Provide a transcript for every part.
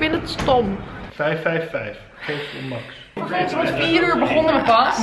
vind het stom. 555. Geef om Max. Het wordt 4 uur begonnen we pas.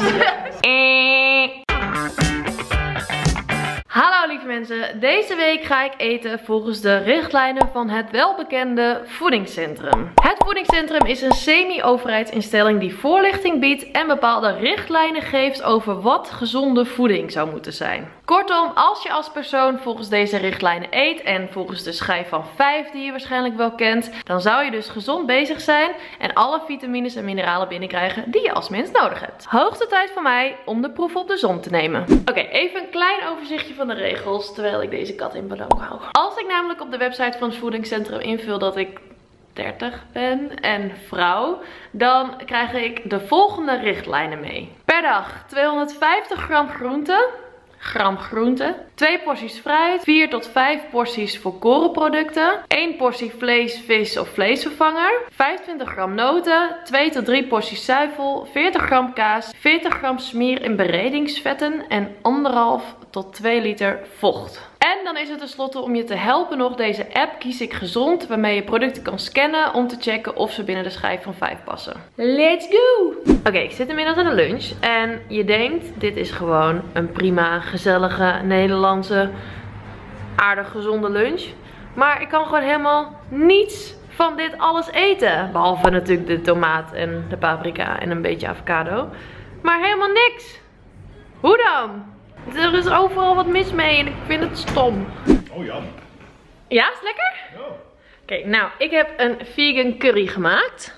Hallo lieve mensen, deze week ga ik eten volgens de richtlijnen van het welbekende voedingscentrum. Het voedingscentrum is een semi-overheidsinstelling die voorlichting biedt en bepaalde richtlijnen geeft over wat gezonde voeding zou moeten zijn. Kortom, als je als persoon volgens deze richtlijnen eet en volgens de schijf van 5 die je waarschijnlijk wel kent, dan zou je dus gezond bezig zijn en alle vitamines en mineralen binnenkrijgen die je als mens nodig hebt. Hoogste tijd voor mij om de proef op de som te nemen. Oké, even een klein overzichtje van de regels terwijl ik deze kat in bedwang hou. Als ik namelijk op de website van het voedingscentrum invul dat ik 30 ben en vrouw, dan krijg ik de volgende richtlijnen mee. Per dag 250 gram groente, 2 porties fruit, 4 tot 5 porties volkorenproducten, 1 portie vlees, vis of vleesvervanger, 25 gram noten, 2 tot 3 porties zuivel, 40 gram kaas, 40 gram smier- en beredingsvetten en 1,5 tot 2 liter vocht. En dan is het tenslotte om je te helpen nog deze app Kies ik Gezond, waarmee je producten kan scannen om te checken of ze binnen de schijf van 5 passen. Let's go! Oké, ik zit inmiddels aan de lunch en je denkt, dit is gewoon een prima, gezellige, Nederlandse, aardig gezonde lunch. Maar ik kan gewoon helemaal niets van dit alles eten. Behalve natuurlijk de tomaat en de paprika en een beetje avocado. Maar helemaal niks. Hoe dan? Er is overal wat mis mee en ik vind het stom. Oh ja. Ja, is het lekker? Ja. Oké, nou, ik heb een vegan curry gemaakt.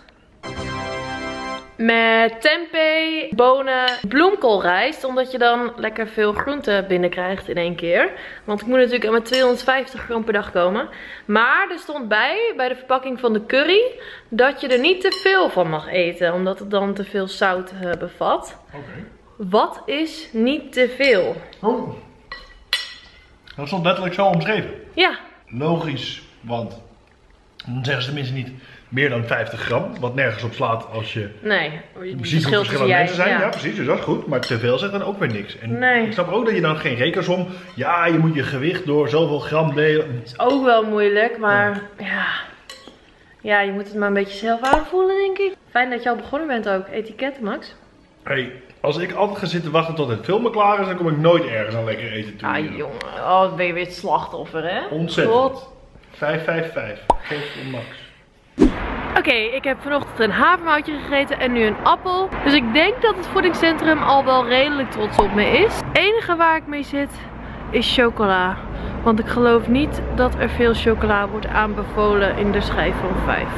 Met tempeh, bonen, bloemkoolrijst. Omdat je dan lekker veel groente binnenkrijgt in één keer. Want ik moet natuurlijk met 250 gram per dag komen. Maar er stond bij de verpakking van de curry, dat je er niet te veel van mag eten. Omdat het dan te veel zout bevat. Oké. Wat is niet te veel? Oh. Dat stond letterlijk zo omschreven. Ja. Logisch, want dan zeggen ze tenminste niet meer dan 50 gram. Wat nergens op slaat als je Nee. ziet hoe verschillende mensen zijn. Ja, precies, dus dat is goed. Maar te veel zegt dan ook weer niks. En Nee. ik snap ook dat je dan geen rekensom. Ja, je moet je gewicht door zoveel gram delen. Is ook wel moeilijk, maar ja, je moet het maar een beetje zelf aanvoelen, denk ik. Fijn dat je al begonnen bent ook. Etiketten, Max. Hey, als ik altijd ga zitten wachten tot het filmen klaar is, dan kom ik nooit ergens aan lekker eten toe. Ah jongen, oh, ben je weer het slachtoffer, hè? Ontzettend. God. 555. Geef om Max. Oké, ik heb vanochtend een havermoutje gegeten en nu een appel. Dus ik denk dat het voedingscentrum al wel redelijk trots op me is. Het enige waar ik mee zit is chocola. Want ik geloof niet dat er veel chocola wordt aanbevolen in de schijf van 5.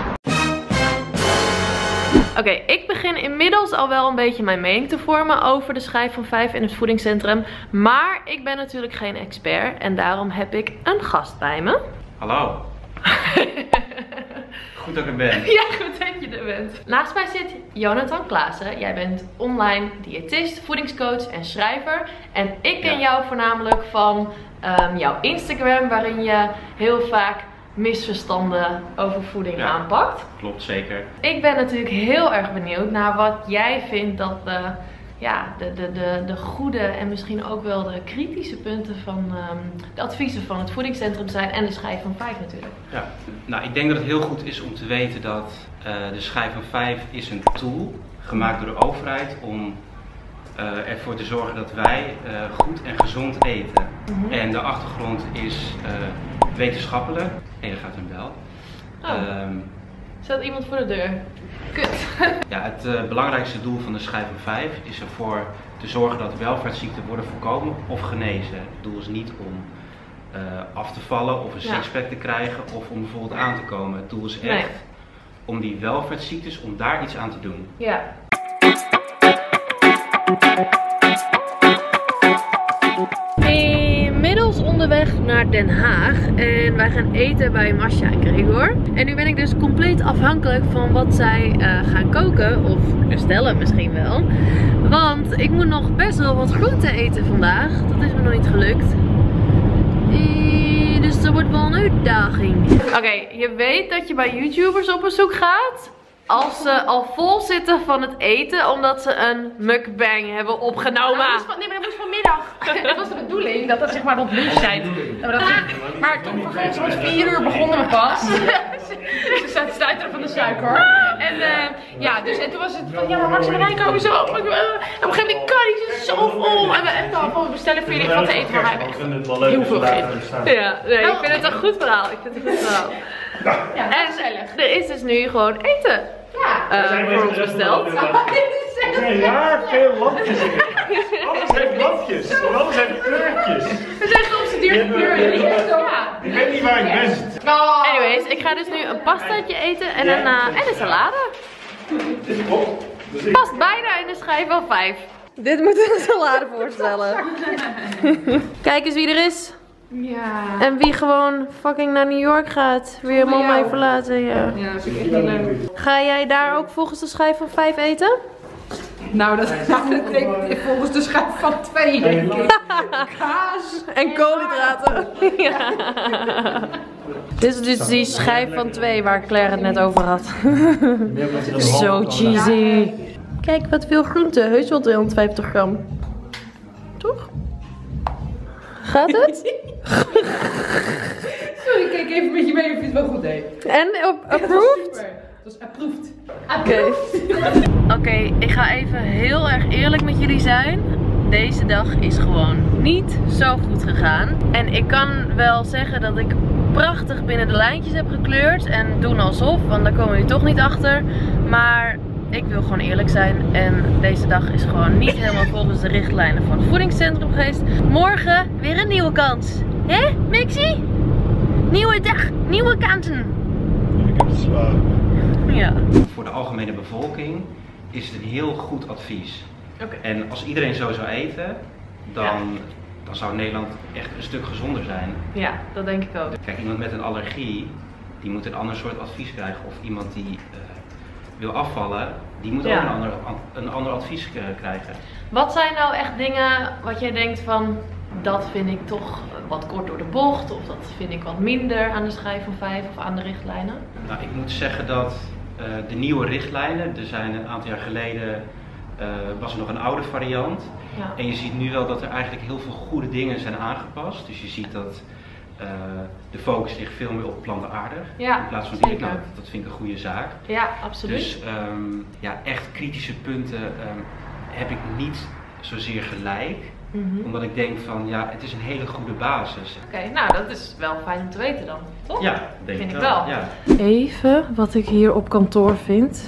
Oké, ik begin inmiddels al wel een beetje mijn mening te vormen over de schijf van 5 in het voedingscentrum. Maar ik ben natuurlijk geen expert en daarom heb ik een gast bij me. Hallo. Goed dat ik er ben. Ja, goed dat je er bent. Naast mij zit Jonathan Klaassen. Jij bent online diëtist, voedingscoach en schrijver. En ik ken jou voornamelijk van jouw Instagram, waarin je heel vaak misverstanden over voeding aanpakt. Klopt, zeker. Ik ben natuurlijk heel erg benieuwd naar wat jij vindt dat de goede en misschien ook wel de kritische punten van de adviezen van het voedingscentrum zijn en de schijf van 5 natuurlijk. Ja, nou ik denk dat het heel goed is om te weten dat de schijf van 5 is een tool gemaakt door de overheid om ervoor te zorgen dat wij goed en gezond eten. En de achtergrond is wetenschappelijk. Hé, daar gaat een bel. Staat iemand voor de deur? Kut. Ja, het belangrijkste doel van de schijf van 5 is ervoor te zorgen dat welvaartsziekten worden voorkomen of genezen. Het doel is niet om af te vallen of een sixpack te krijgen of om bijvoorbeeld aan te komen. Het doel is echt om die welvaartsziektes, om daar iets aan te doen. Ja. Inmiddels onderweg naar Den Haag en wij gaan eten bij Masha en Gregor. En nu ben ik dus compleet afhankelijk van wat zij gaan koken of bestellen misschien wel. Want ik moet nog best wel wat groenten eten vandaag. Dat is me nog niet gelukt. Dus dat wordt wel een uitdaging. Oké, je weet dat je bij YouTubers op bezoek gaat als ze al vol zitten van het eten omdat ze een mukbang hebben opgenomen. Nee, maar dat moest van meer Goedemiddag. Het was de bedoeling dat het zeg maar rond lunchtijd. Maar toen vervolgens rond 4 uur begonnen we pas. Ze staat te stuiteren van de suiker. En ja, dus en toen was het van ja, maar Max en wij komen zo. Op een gegeven moment kan ik ze zo vol. En we echt al bestellen voor jullie wat te eten. Maar wij hebben echt heel veel gegeten. Ja, nee, ik vind het een goed verhaal. Ik vind het een goed verhaal. Ja, en gezellig. er is dus nu gewoon eten. Ja. Voor ons besteld. Ja, veel lampjes. Alles heeft lampjes. En alles heeft kleurtjes. We zijn geobsedeerd door kleuren. Ja. Ik weet niet waar ik ben. Anyways, ik ga dus nu een pastaatje eten en een salade. Past bijna in de schijf van 5. Dit moet een salade voorstellen. Kijk eens wie er is. Ja. En wie gewoon fucking naar New York gaat. Weer mama heeft verlaten, ja. Ja, dat vind ik echt niet leuk. Ga jij daar ook volgens de schijf van 5 eten? Nou, dat denk ik volgens de schijf van 2, denk ik. Kaas. En koolhydraten. Ja. Dit is dus die schijf van 2 waar Claire het net over had. Zo cheesy. Kijk, wat veel groente. Heus wel 250 gram. Toch? Gaat het? Sorry, kijk even met je mee of je het wel goed deed. En approved? Dat is approved. Oké, ik ga even heel erg eerlijk met jullie zijn. Deze dag is gewoon niet zo goed gegaan. En ik kan wel zeggen dat ik prachtig binnen de lijntjes heb gekleurd. En doen alsof, want daar komen jullie toch niet achter. Maar ik wil gewoon eerlijk zijn. En deze dag is gewoon niet helemaal volgens de richtlijnen van het voedingscentrum geweest. Morgen weer een nieuwe kans. Hé, Mixie? Nieuwe dag, nieuwe kansen. Ik heb het zwaar. Ja. Voor de algemene bevolking is het een heel goed advies. Oké. En als iedereen zo zou eten, dan zou Nederland echt een stuk gezonder zijn. Ja, dat denk ik ook. Kijk, iemand met een allergie, die moet een ander soort advies krijgen. Of iemand die wil afvallen, die moet ook een ander advies krijgen. Wat zijn nou echt dingen wat jij denkt van, dat vind ik toch wat kort door de bocht, of dat vind ik wat minder aan de schijf van 5 of aan de richtlijnen? Nou, ik moet zeggen dat de nieuwe richtlijnen, er zijn een aantal jaar geleden, was er nog een oude variant. Ja. En je ziet nu wel dat er eigenlijk heel veel goede dingen zijn aangepast. Dus je ziet dat de focus ligt veel meer op plantaardig. Ja, in plaats van zeker. dierlijk. Nou, dat vind ik een goede zaak. Ja, absoluut. Dus ja, echt kritische punten heb ik niet zozeer gelijk. Omdat ik denk van, ja, het is een hele goede basis. Oké, nou dat is wel fijn om te weten dan, toch? Ja, denk vind ik ik wel. Ja. Even wat ik hier op kantoor vind.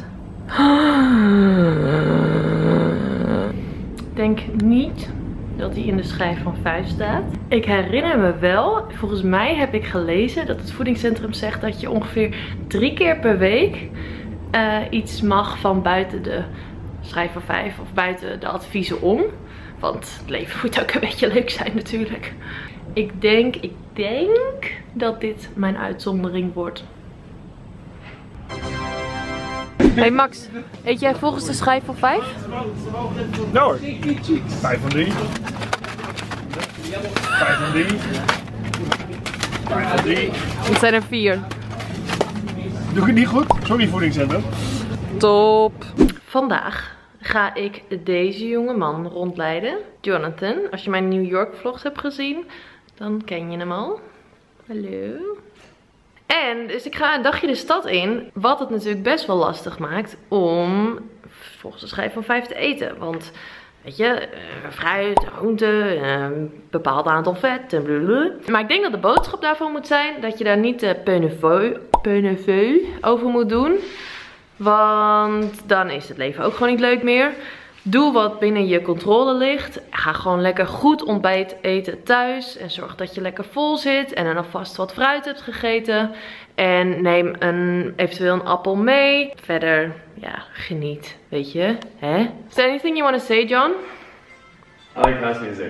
Ik denk niet dat hij in de schijf van 5 staat. Ik herinner me wel, volgens mij heb ik gelezen dat het voedingscentrum zegt dat je ongeveer 3 keer per week iets mag van buiten de schijf van 5 of buiten de adviezen om. Want het leven moet ook een beetje leuk zijn natuurlijk. Ik denk dat dit mijn uitzondering wordt. Hey Max, eet jij volgens de schijf van 5? Nou hoor. 5 van 3. 5 van 3. 5 van 3. Het zijn er 4. Doe ik het niet goed? Sorry voedingscentrum. Top. Vandaag ga ik deze jongeman rondleiden. Jonathan. Als je mijn New York vlogs hebt gezien, dan ken je hem al. Hallo. En dus ik ga een dagje de stad in. Wat het natuurlijk best wel lastig maakt om volgens de schijf van 5 te eten. Want weet je, fruit, groenten, een bepaald aantal vet en blablabla. Maar ik denk dat de boodschap daarvan moet zijn dat je daar niet peuneveu over moet doen. Want dan is het leven ook gewoon niet leuk meer. Doe wat binnen je controle ligt. Ga gewoon lekker goed ontbijt eten thuis. En zorg dat je lekker vol zit. En dan alvast wat fruit hebt gegeten. En neem eventueel een appel mee. Verder, ja, geniet. Weet je, hè? Is there anything you want to say, John? I like house music.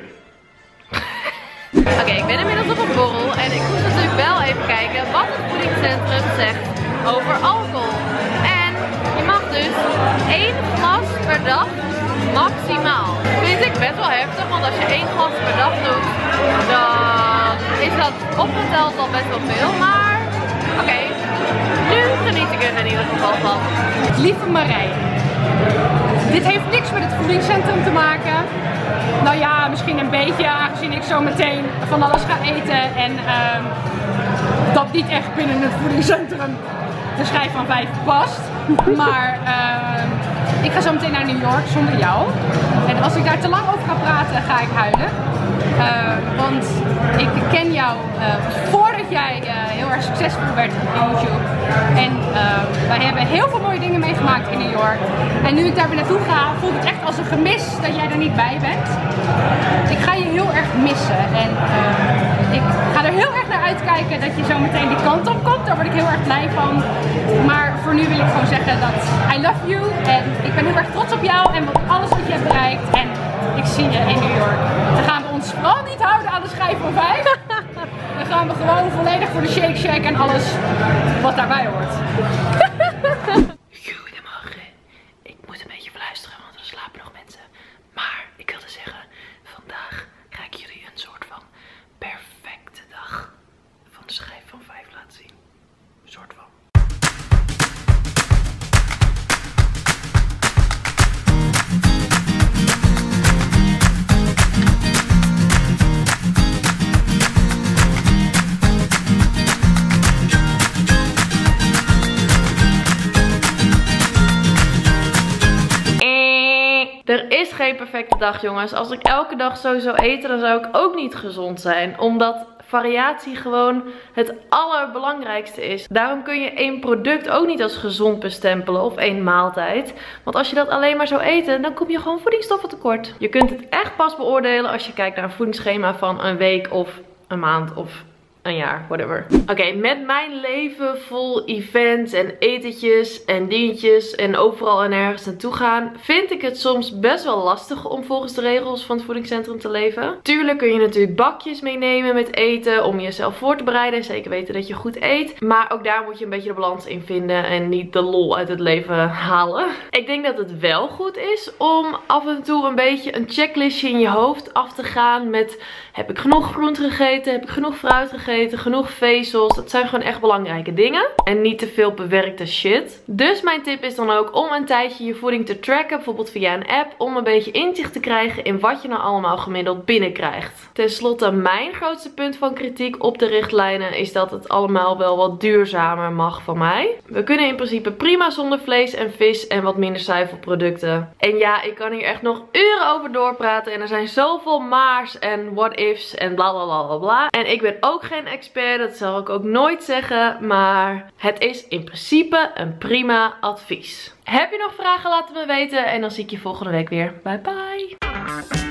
Oké, ik ben inmiddels op een borrel. En ik moet natuurlijk wel even kijken wat het voedingscentrum zegt over alcohol. En je mag dus 1 glas per dag maximaal. Vind ik best wel heftig, want als je 1 glas per dag doet, dan is dat opgeteld al best wel veel. Maar oké, nu geniet ik er in ieder geval van. Lieve Marijn. Dit heeft niks met het voedingscentrum te maken. Nou ja, misschien een beetje, aangezien ik zo meteen van alles ga eten en dat niet echt binnen het voedingscentrum de schijf van 5 past. Maar ik ga zo meteen naar New York zonder jou. En als ik daar te lang over ga praten, ga ik huilen. Want ik ken jou voordat jij heel erg succesvol werd op YouTube. En wij hebben heel veel mooie dingen meegemaakt in New York. En nu ik daar weer naartoe ga, voelt het echt als een gemis dat jij er niet bij bent. Ik ga je heel erg missen. En ik ga er heel erg naar uitkijken dat je zo meteen die kant op komt. Daar word ik heel erg blij van. Maar voor nu wil ik gewoon zeggen dat I love you. En ik ben heel erg trots op jou en op alles wat je hebt bereikt. En ik zie je in New York. Dan gaan we ons vooral niet houden aan de schijf van 5. Dan gaan we gewoon volledig voor de Shake Shack en alles wat daarbij hoort. Goedemorgen. Ik moet een beetje fluisteren, want er slapen nog mensen. Maar ik wilde zeggen, vandaag ga ik jullie een soort van perfecte dag van de schijf van 5 laten zien. Een soort van. Er is geen perfecte dag, jongens. Als ik elke dag zo zou eten, dan zou ik ook niet gezond zijn. Omdat variatie gewoon het allerbelangrijkste is. Daarom kun je één product ook niet als gezond bestempelen of één maaltijd. Want als je dat alleen maar zou eten, dan kom je gewoon voedingsstoffen tekort. Je kunt het echt pas beoordelen als je kijkt naar een voedingsschema van een week of een maand of een jaar, whatever. Oké, met mijn leven vol events en etentjes en dingetjes en overal en ergens naartoe gaan, vind ik het soms best wel lastig om volgens de regels van het voedingscentrum te leven. Tuurlijk kun je natuurlijk bakjes meenemen met eten om jezelf voor te bereiden. Zeker weten dat je goed eet. Maar ook daar moet je een beetje de balans in vinden en niet de lol uit het leven halen. Ik denk dat het wel goed is om af en toe een beetje een checklistje in je hoofd af te gaan met: heb ik genoeg groente gegeten? Heb ik genoeg fruit gegeten? Genoeg vezels? Dat zijn gewoon echt belangrijke dingen. En niet te veel bewerkte shit. Dus mijn tip is dan ook om een tijdje je voeding te tracken. Bijvoorbeeld via een app. Om een beetje inzicht te krijgen in wat je nou allemaal gemiddeld binnenkrijgt. Ten slotte, mijn grootste punt van kritiek op de richtlijnen is dat het allemaal wel wat duurzamer mag van mij. We kunnen in principe prima zonder vlees en vis en wat minder zuivelproducten. En ja, ik kan hier echt nog uren over doorpraten. En er zijn zoveel maars en what ifs en bla bla bla bla bla. En ik ben ook geen expert, dat zal ik ook nooit zeggen. Maar het is in principe een prima advies. Heb je nog vragen? Laat het me weten. En dan zie ik je volgende week weer. Bye bye.